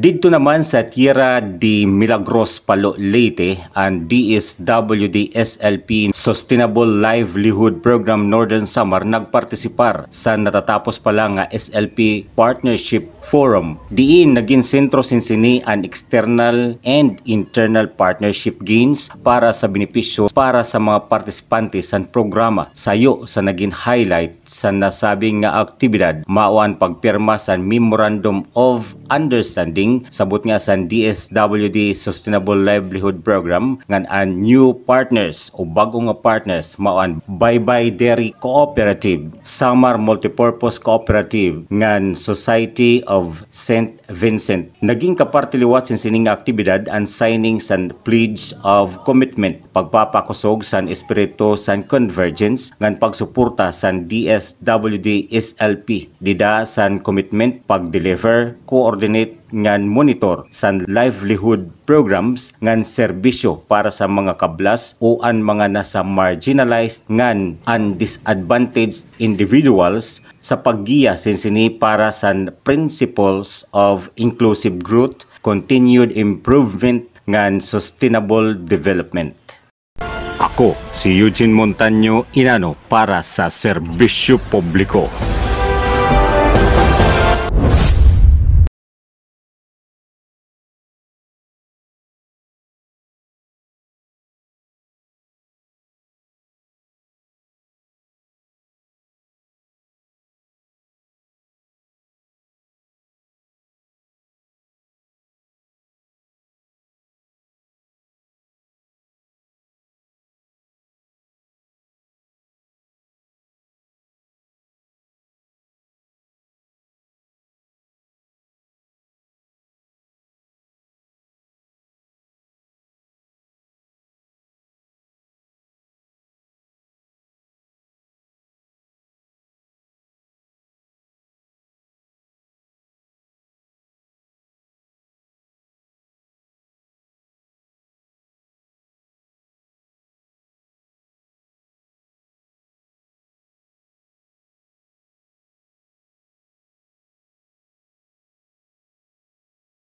Dito naman sa Tierra de Milagros, Palo, Leyte, ang DSWD SLP Sustainable Livelihood Program Northern Samar nagpartisipar sa natatapos pa lang nga SLP Partnership Forum. Diin naging sentro sinsini ang external and internal partnership gains para sa benepisyo para sa mga partisipante sa programa. Sayo sa naging highlight sa nasabing nga aktibidad mao ang pagpirma sa Memorandum of Understanding sabot nga sa DSWD Sustainable Livelihood Program ngan ang new partners o bago nga partners mao ang Baybay Dairy Cooperative, Samar Multipurpose Cooperative ngan Society of St. Vincent. Naging kapartiliwat sin sining aktibidad ang signing sa Pledge of Commitment, pagpapakusog sa espiritu sa convergence ngan pagsuporta sa DSWD SLP dida sa commitment pag-deliver, coordinate ngan monitor sa livelihood programs ngan serbisyo para sa mga kablas o ang mga nasa marginalized ngan and disadvantaged individuals sa paggiya sinsini para sa principles of inclusive growth, continued improvement ngan sustainable development. Ako si Eugene Montaño Inano para sa Serbisyo Publiko.